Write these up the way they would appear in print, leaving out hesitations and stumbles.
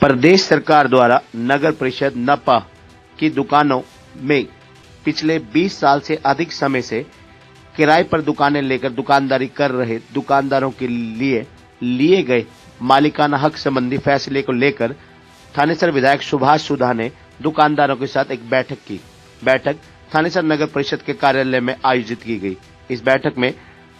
प्रदेश सरकार द्वारा नगर परिषद नपा की दुकानों में पिछले 20 साल से अधिक समय से किराए पर दुकानें लेकर दुकानदारी कर रहे दुकानदारों के लिए गए मालिकाना हक संबंधी फैसले को लेकर थानेसर विधायक सुभाष सुधा ने दुकानदारों के साथ एक बैठक की। बैठक थानेसर नगर परिषद के कार्यालय में आयोजित की गई। इस बैठक में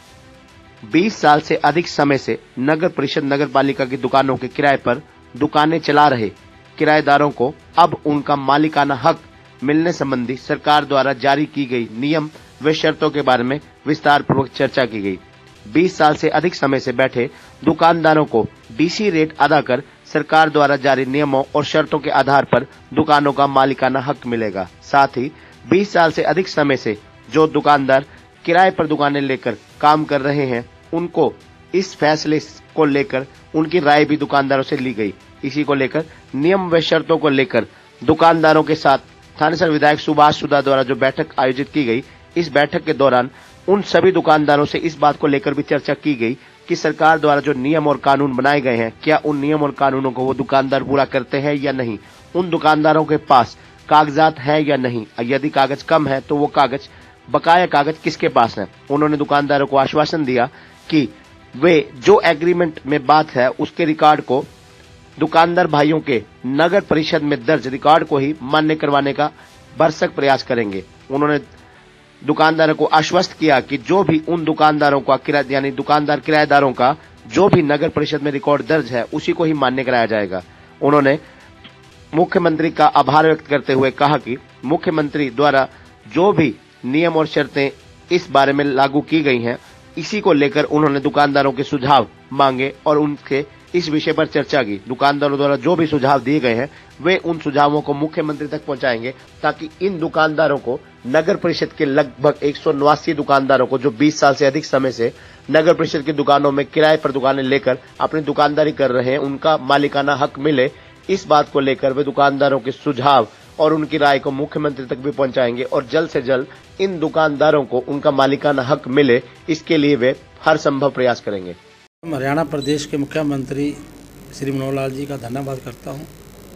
20 साल से अधिक समय से नगर परिषद नगर पालिका की दुकानों के किराए पर दुकानें चला रहे किराएदारों को अब उनका मालिकाना हक मिलने संबंधी सरकार द्वारा जारी की गई नियम व शर्तों के बारे में विस्तार पूर्वक चर्चा की गई। 20 साल से अधिक समय से बैठे दुकानदारों को डीसी रेट अदा कर सरकार द्वारा जारी नियमों और शर्तों के आधार पर दुकानों का मालिकाना हक मिलेगा। साथ ही 20 साल से अधिक समय से जो दुकानदार किराए पर दुकानें लेकर काम कर रहे हैं उनको इस फैसले को लेकर उनकी राय भी दुकानदारों से ली गई। इसी को लेकर नियम व शर्तों को लेकर दुकानदारों के साथ थानेसर विधायक सुभाष सुधा द्वारा जो बैठक आयोजित की गई, इस बैठक के दौरान उन सभी दुकानदारों से इस बात को लेकर भी चर्चा की गई कि सरकार द्वारा जो नियम और कानून बनाए गए हैं, क्या उन नियम और कानूनों को वो दुकानदार पूरा करते हैं या नहीं, उन दुकानदारों के पास कागजात है या नहीं, यदि कागज कम है तो वो बकाया कागज किसके पास है। उन्होंने दुकानदारों को आश्वासन दिया कि वे जो एग्रीमेंट में बात है उसके रिकॉर्ड को दुकानदार भाइयों के नगर परिषद में दर्ज रिकॉर्ड को ही मान्य करवाने का भरसक प्रयास करेंगे। उन्होंने दुकानदारों को आश्वस्त किया कि जो भी उन दुकानदारों का किराएदारों का जो भी नगर परिषद में रिकॉर्ड दर्ज है उसी को ही मान्य कराया जाएगा। उन्होंने मुख्यमंत्री का आभार व्यक्त करते हुए कहा कि मुख्यमंत्री द्वारा जो भी नियम और शर्तें इस बारे में लागू की गई हैं, इसी को लेकर उन्होंने दुकानदारों के सुझाव मांगे और उनके इस विषय पर चर्चा की। दुकानदारों द्वारा जो भी सुझाव दिए गए हैं वे उन सुझावों को मुख्यमंत्री तक पहुंचाएंगे ताकि इन दुकानदारों को नगर परिषद के लगभग 189 दुकानदारों को जो 20 साल से अधिक समय से नगर परिषद की दुकानों में किराए पर दुकानें लेकर अपनी दुकानदारी कर रहे हैं, उनका मालिकाना हक मिले। इस बात को लेकर वे दुकानदारों के सुझाव और उनकी राय को मुख्यमंत्री तक भी पहुंचाएंगे और जल्द से जल्द इन दुकानदारों को उनका मालिकाना हक मिले, इसके लिए वे हर संभव प्रयास करेंगे। हरियाणा प्रदेश के मुख्यमंत्री श्री मनोहर लाल जी का धन्यवाद करता हूं,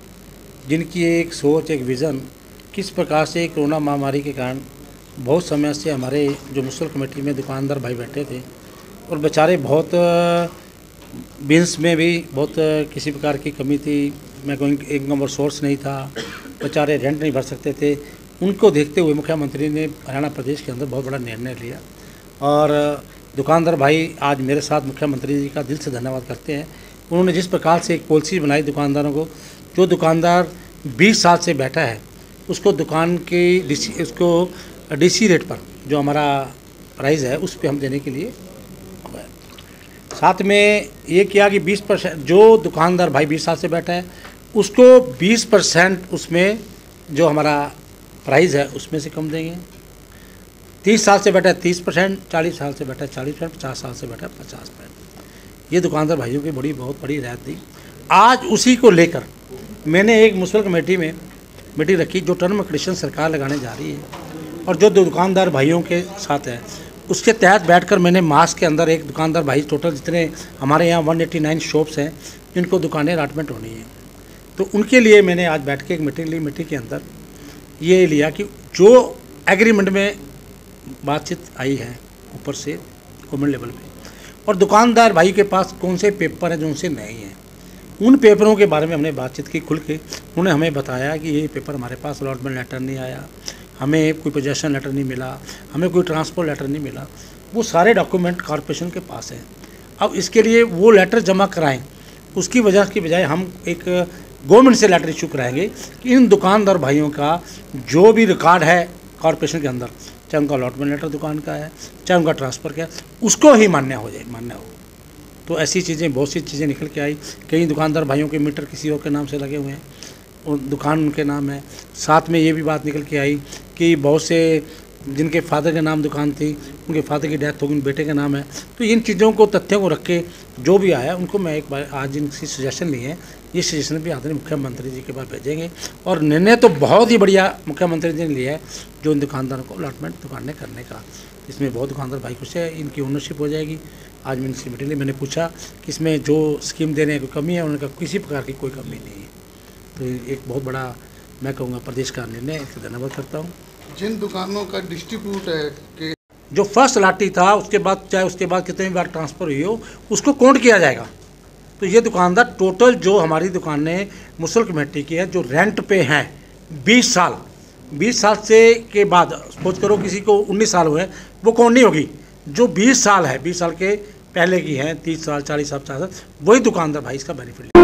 जिनकी एक सोच, एक विज़न, किस प्रकार से कोरोना महामारी के कारण बहुत समय से हमारे जो म्यूनसिपल कमेटी में दुकानदार भाई बैठे थे और बेचारे बहुत बिल्स में भी बहुत किसी प्रकार की कमी थी, इनकम और सोर्स नहीं था, बेचारे रेंट नहीं भर सकते थे। उनको देखते हुए मुख्यमंत्री ने हरियाणा प्रदेश के अंदर बहुत बड़ा निर्णय लिया और दुकानदार भाई आज मेरे साथ मुख्यमंत्री जी का दिल से धन्यवाद करते हैं। उन्होंने जिस प्रकार से एक पॉलिसी बनाई दुकानदारों को, जो दुकानदार 20 साल से बैठा है उसको दुकान के डीसी रेट पर जो हमारा प्राइस है उस पर हम देने के लिए, साथ में ये किया कि 20% जो दुकानदार भाई 20 साल से बैठा है उसको 20% उसमें जो हमारा प्राइस है उसमें से कम देंगे। 30 साल से बैठा है 30%, 40 साल से बैठा है 40%, 50 साल से बैठा है 50%। ये दुकानदार भाइयों की बहुत बड़ी राहत दी। आज उसी को लेकर मैंने एक म्यूनसिपल कमेटी में मीटिंग रखी जो टर्म कंडीशन सरकार लगाने जा रही है और जो दुकानदार भाइयों के साथ है उसके तहत बैठकर मैंने मास के अंदर एक दुकानदार भाई टोटल जितने हमारे यहाँ 189 शॉप्स हैं जिनको दुकानें अलॉटमेंट होनी है, तो उनके लिए मैंने आज बैठ के एक मीटिंग ली। मीटिंग के अंदर ये लिया कि जो एग्रीमेंट में बातचीत आई है ऊपर से गवर्नमेंट लेवल पे और दुकानदार भाई के पास कौन से पेपर हैं जो उनसे नहीं हैं, उन पेपरों के बारे में हमने बातचीत की खुल के। उन्होंने हमें बताया कि ये पेपर हमारे पास अलॉटमेंट लेटर नहीं आया, हमें कोई पोजेशन लेटर नहीं मिला, हमें कोई ट्रांसपोर्ट लेटर नहीं मिला, वो सारे डॉक्यूमेंट कॉरपोरेशन के पास हैं। अब इसके लिए वो लेटर जमा कराएं, उसकी वजह की बजाय हम एक गवर्नमेंट से लेटर इशू कराएंगे कि इन दुकानदार भाइयों का जो भी रिकॉर्ड है कॉरपोरेशन के अंदर, चाहे उनका अलॉटमेंट लेटर दुकान का है, चाहे उनका ट्रांसफ़र का है, उसको ही मान्य हो। तो ऐसी चीज़ें, बहुत सी चीज़ें निकल के आई। कई दुकानदार भाइयों के मीटर किसी और के नाम से लगे हुए हैं और दुकान उनके नाम है। साथ में ये भी बात निकल के आई कि बहुत से जिनके फादर के नाम दुकान थी, उनके फादर की डेथ हो गई, बेटे के नाम है। तो इन चीज़ों को, तथ्यों को रख के जो भी आया उनको मैं एक बार आज इनकी सजेशन लिए हैं, ये सजेशन भी आदरणीय मुख्यमंत्री जी के पास भेजेंगे और निर्णय तो बहुत ही बढ़िया मुख्यमंत्री जी ने लिया है जो इन दुकानदारों को अलॉटमेंट दुकानें करने का। इसमें बहुत दुकानदार भाई खुश है, इनकी ओनरशिप हो जाएगी। आज मैंने मीटिंग में मैंने पूछा कि इसमें जो स्कीम देने की कोई कमी है, उन्होंने कहा किसी प्रकार की कोई कमी नहीं है। तो एक बहुत बड़ा मैं कहूँगा प्रदेश का निर्णय, इसका धन्यवाद करता हूँ। जिन दुकानों का डिस्ट्रीब्यूट है कि जो फर्स्ट अलाटी था उसके बाद चाहे उसके बाद कितनी बार ट्रांसफ़र हुई हो उसको काउंट किया जाएगा। तो ये दुकानदार टोटल जो हमारी दुकानें मुसल कमेटी की है जो रेंट पे हैं 20 साल से के बाद, सपोज करो किसी को 19 साल हुए, वो काउंट नहीं होगी। जो 20 साल है, 20 साल के पहले की हैं, 30 साल 40 साल 50 साल, वही दुकानदार भाई इसका बेनिफिट